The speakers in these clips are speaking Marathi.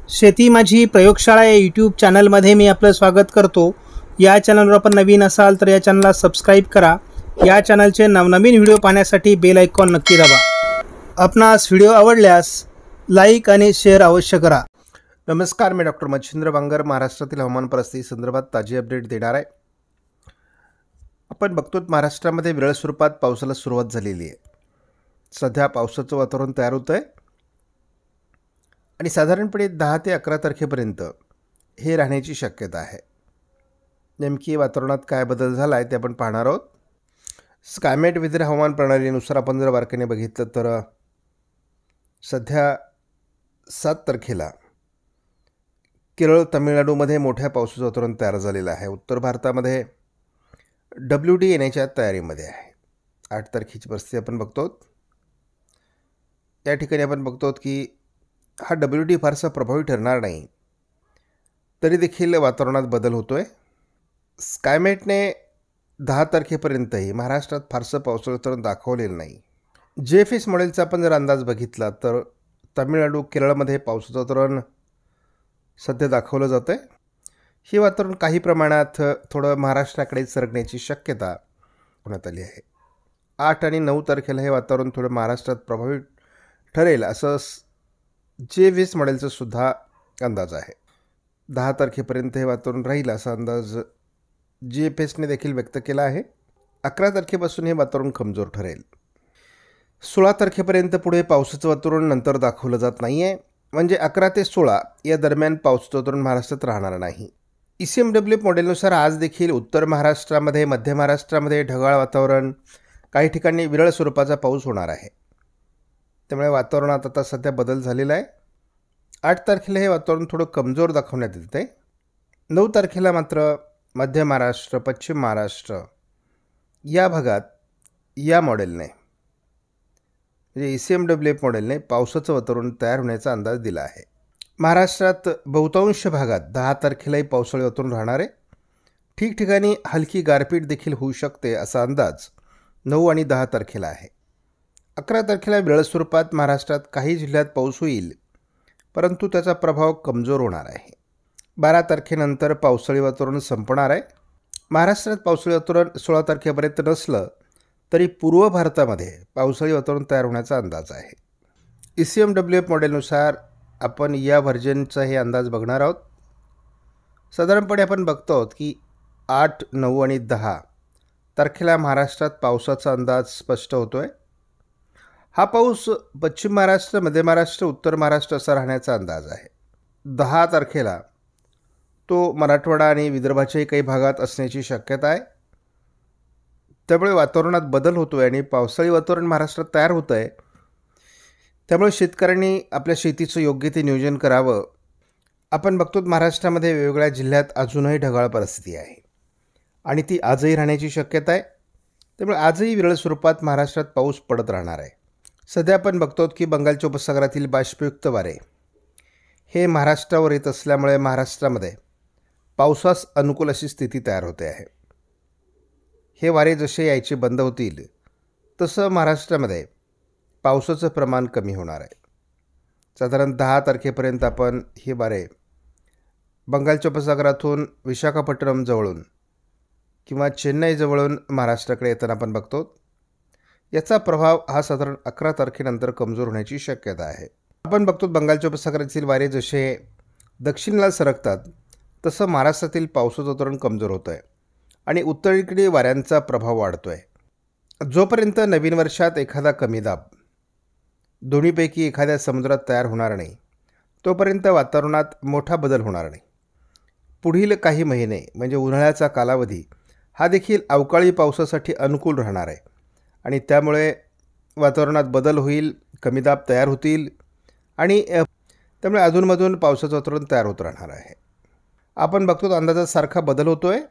शेती माझी प्रयोगशाळा या यूट्यूब चॅनलमध्ये मी आपलं स्वागत करतो. या चॅनलवर आपण नवीन असाल तर या चॅनलला सबस्क्राईब करा. या चॅनलचे नवनवीन व्हिडिओ पाहण्यासाठी बेल आयकॉन नक्की दाबा. आपणास व्हिडिओ आवडल्यास लाईक आणि शेअर अवश्य करा. नमस्कार, मी डॉक्टर मच्छिंद्र बांगर महाराष्ट्रातील हवामान परिस्थिती संदर्भात ताजी अपडेट देणार आहे. आपण बघतो महाराष्ट्रामध्ये विरळ स्वरूपात पावसाला सुरुवात झालेली आहे. सध्या पावसाचं वातावरण तयार होतं आहे आणि साधारणपणे 10 ते 11 तारखेपर्यंत हे राहण्याची शक्यता आहे. नेमकी वातावरणात काय बदल झाला आहे ते आपण पाहणार आहोत. स्कायमेट वेदर हवामान प्रणालीनुसार आपण जर बारकाईने बघितलं तर सध्या 7 तारखेला केरळ, तमिळनाडूमध्ये मोठ्या पावसाचं वातावरण तयार झालेलं आहे. उत्तर भारतामध्ये WD येण्याच्या तयारीमध्ये आहे. 8 तारखेची परिस्थिती आपण बघतो. या ठिकाणी आपण बघतो की हा WD फारसा प्रभावी ठरणार नाही, तरी देखील वातावरणात बदल होतो आहे. स्कायमेटने 10 तारखेपर्यंतही महाराष्ट्रात फारसं पावसाचं वातावरण दाखवलेलं नाही. JFS मॉडेलचा आपण जर अंदाज बघितला तर तमिळनाडू, केरळमध्ये पावसाचं वातावरण सध्या दाखवलं जातं आहे. हे वातावरण काही प्रमाणात थोडं महाराष्ट्राकडे सरकण्याची शक्यता होण्यात आली आहे. 8 आणि 9 तारखेला हे वातावरण थोडं महाराष्ट्रात प्रभावी ठरेल असं JFS मॉडेलचा सुद्धा अंदाज आहे. 10 तारखेपर्यंत हे वातावरण राहील असा अंदाज JFSने देखील व्यक्त केला आहे. 11 तारखेपासून हे वातावरण कमजोर ठरेल. 16 तारखेपर्यंत पुढे पावसाचं वातावरण नंतर दाखवलं जात नाही आहे. म्हणजे 11 ते 16 या दरम्यान पावसाचं वातावरण महाराष्ट्रात राहणार नाही. ECMWF मॉडेलनुसार आज देखील उत्तर महाराष्ट्रामध्ये, मध्य महाराष्ट्रामध्ये ढगाळ वातावरण, काही ठिकाणी विरळ स्वरूपाचा पाऊस होणार आहे. त्यामुळे वातावरणात आता सध्या बदल झालेला आहे. 8 तारखेला हे वातावरण थोडं कमजोर दाखवण्यात येत आहे. 9 तारखेला मात्र मध्य महाराष्ट्र, पश्चिम महाराष्ट्र या भागात या मॉडेलने म्हणजे ECMWF मॉडेलने पावसाचं वातावरण तयार होण्याचा अंदाज दिला आहे. महाराष्ट्रात बहुतांश भागात 10 तारखेलाही पावसाळी वातावरण राहणार आहे. ठिकठिकाणी हलकी गारपीट देखील होऊ शकते असा अंदाज 9 आणि 10 तारखेला आहे. 11 तारखेला विरळ स्वरूपात महाराष्ट्रात काही जिल्ह्यात पाऊस होईल, परंतु त्याचा प्रभाव कमजोर होणार आहे. 12 तारखेनंतर पावसाळी वातावरण संपणार आहे. महाराष्ट्रात पावसाळी वातावरण 16 तारखेपर्यंत नसलं तरी पूर्व भारतामध्ये पावसाळी वातावरण तयार होण्याचा अंदाज आहे. ECMWF मॉडेलनुसार आपण या व्हर्जनचा हे अंदाज बघणार आहोत. साधारणपणे आपण बघतो आहोत की 8, 9 आणि 10 तारखेला महाराष्ट्रात पावसाचा अंदाज स्पष्ट होतो आहे. हा पाऊस पश्चिम महाराष्ट्र, मध्य महाराष्ट्र, उत्तर महाराष्ट्र असा राहण्याचा अंदाज आहे. 10 तारखेला तो मराठवाडा आणि विदर्भाच्याही काही भागात असण्याची शक्यता आहे. त्यामुळे वातावरणात बदल होतो आहे आणि पावसाळी वातावरण महाराष्ट्रात तयार होतं आहे. त्यामुळे शेतकऱ्यांनी आपल्या शेतीचं योग्य ते नियोजन करावं. आपण बघतो महाराष्ट्रामध्ये वेगवेगळ्या जिल्ह्यात अजूनही ढगाळ परिस्थिती आहे आणि ती आजही राहण्याची शक्यता आहे. त्यामुळे आजही विरळ स्वरूपात महाराष्ट्रात पाऊस पडत राहणार आहे. सध्या आपण बघतो की बंगालच्या उपसागरातील बाष्पयुक्त वारे हे महाराष्ट्रावर येत असल्यामुळे महाराष्ट्रामध्ये पावसास अनुकूल अशी स्थिती तयार होते आहे. हे वारे जसे यायचे बंद होतील तसं महाराष्ट्रामध्ये पावसाचं प्रमाण कमी होणार आहे. साधारण 10 तारखेपर्यंत आपण हे वारे बंगालच्या उपसागरातून विशाखापट्टणम जवळून किंवा चेन्नई जवळून महाराष्ट्राकडे येताना आपण बघतो. याचा प्रभाव हा साधारण 11 तारखेनंतर कमजोर होण्याची शक्यता आहे. आपण बघतो बंगालच्या उपसागरातील वारे जसे दक्षिणेला सरकतात तसं महाराष्ट्रातील पावसाचं वातावरण कमजोर होतं आहे आणि उत्तरेकडे वाऱ्यांचा प्रभाव वाढतो आहे. जोपर्यंत नवीन वर्षात एखादा कमी दाब दोन्हीपैकी एखाद्या समुद्रात तयार होणार नाही, तोपर्यंत वातावरणात मोठा बदल होणार नाही. पुढील काही महिने म्हणजे उन्हाळ्याचा कालावधी हा देखील अवकाळी पावसासाठी अनुकूल राहणार आहे आणि त्यामुळे वातावरणात बदल होईल, कमी दाब तयार होतील आणि त्यामुळे अधूनमधून पावसाचं वातावरण तयार होत राहणार आहे. आपण बघतो अंदाजासारखा बदल होतो आहे.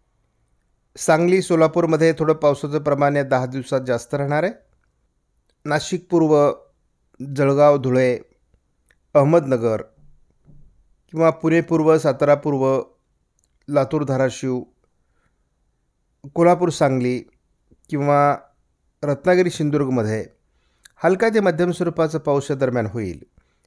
सांगली, सोलापूरमध्ये थोडं पावसाचं प्रमाण या 10 दिवसात जास्त राहणार आहे. नाशिक पूर्व, जळगाव, धुळे, अहमदनगर किंवा पुणे पूर्व, सातारा पूर्व, लातूर, धाराशिव, कोल्हापूर, सांगली किंवा रत्नागिरी, सिंधुदुर्गमध्ये हलका ते मध्यम स्वरूपाचा पाऊस या दरम्यान होईल.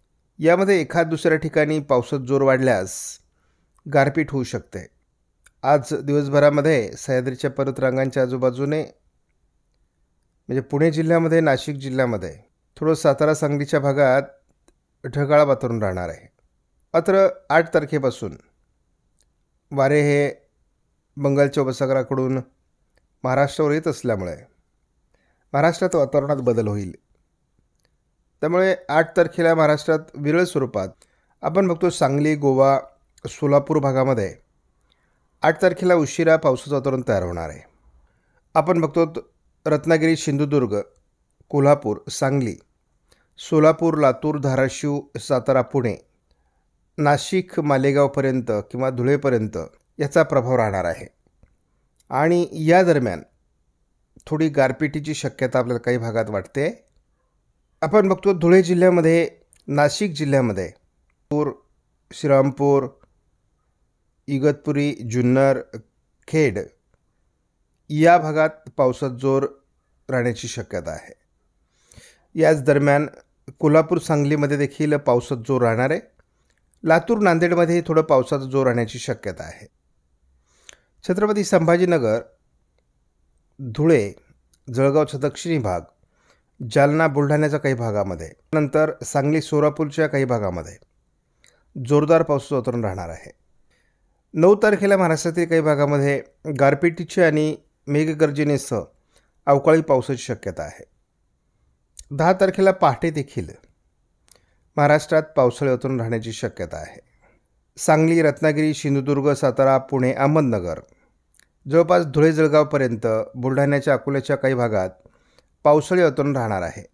यामध्ये एखाद दुसऱ्या ठिकाणी पावसात जोर वाढल्यास गारपीट होऊ शकते. आज दिवसभरामध्ये सह्याद्रीच्या पर्वतरांगांच्या आजूबाजूने म्हणजे पुणे जिल्ह्यामध्ये, नाशिक जिल्ह्यामध्ये, थोडं सातारा सांगलीच्या भागात ढगाळ वातावरण राहणार आहे. मात्र 8 तारखेपासून वारे हे बंगालच्या उपसागराकडून महाराष्ट्रावर येत असल्यामुळे महाराष्ट्रात वातावरणात बदल होईल. त्यामुळे 8 तारखेला महाराष्ट्रात विरळ स्वरूपात आपण बघतो सांगली, गोवा, सोलापूर भागामध्ये 8 तारखेला उशिरा पावसाचं वातावरण तयार होणार आहे. आपण बघतो रत्नागिरी, सिंधुदुर्ग, कोल्हापूर, सांगली, सोलापूर, लातूर, धाराशिव, सातारा, पुणे, नाशिक, मालेगावपर्यंत किंवा धुळेपर्यंत याचा प्रभाव राहणार आहे. आणि या दरम्यान थोडी गारपिटीची शक्यता आपल्याला काही भागात वाटते. आपण बघतो धुळे जिल्ह्यामध्ये, नाशिक जिल्ह्यामध्ये, श्रीरामपूर, इगतपुरी, जुन्नर, खेड या भागात पावसात जोर राहण्याची शक्यता आहे. याच दरम्यान कोल्हापूर, सांगलीमध्ये देखील पावसात जोर राहणार आहे. लातूर, नांदेडमध्ये थोडं पावसाचा जोर राहण्याची शक्यता आहे. छत्रपती संभाजीनगर, धुळे, जळगावचा दक्षिणी भाग, जालना, बुलढाण्याच्या काही भागामध्ये, नंतर सांगली, सोलापूरच्या काही भागामध्ये जोरदार पावसाचं वातावरण राहणार आहे. 9 तारखेला महाराष्ट्रातील काही भागामध्ये गारपिटीची आणि मेघगर्जनेसह अवकाळी पावसाची शक्यता आहे. 10 तारखेला पहाटे देखील महाराष्ट्रात पावसाळी वातावरण राहण्याची शक्यता आहे. सांगली, रत्नागिरी, सिंधुदुर्ग, सातारा, पुणे, अहमदनगर, जवळपास धुळे, जळगावपर्यंत, बुलढाण्याच्या, अकोल्याच्या काही भागात पावसाळी वातावरण राहणार आहे.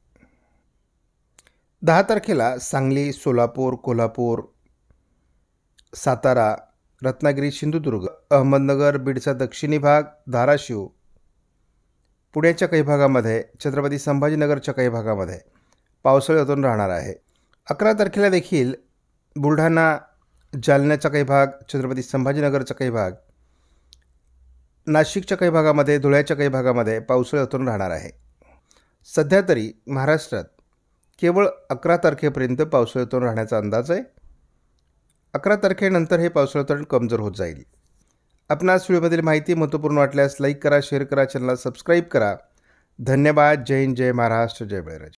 10 तारखेला सांगली, सोलापूर, कोल्हापूर, सातारा, रत्नागिरी, सिंधुदुर्ग, अहमदनगर, बीडचा दक्षिणी भाग, धाराशिव, पुण्याच्या काही भागामध्ये, छत्रपती संभाजीनगरच्या काही भागामध्ये पावसाळी वातावरण राहणार आहे. 11 तारखेला देखील बुलढाणा, जालन्याचा काही भाग, छत्रपती संभाजीनगरचा काही भाग, नाशिकच्या काही भागामध्ये, धुळ्याच्या काही भागामध्ये पावसाळी वातावरण राहणार आहे. सध्या तरी महाराष्ट्रात केवळ 11 तारखेपर्यंत पावसाळी वातावरण राहण्याचा अंदाज आहे. 11 तारखेनंतर हे पावसाळी वातावरण कमजोर होत जाईल. आपणास व्हिडिओमधील माहिती महत्त्वपूर्ण वाटल्यास लाईक करा, शेअर करा, चॅनलला सबस्क्राईब करा. धन्यवाद. जय हिंद, जय महाराष्ट्र, जय बळीराजा.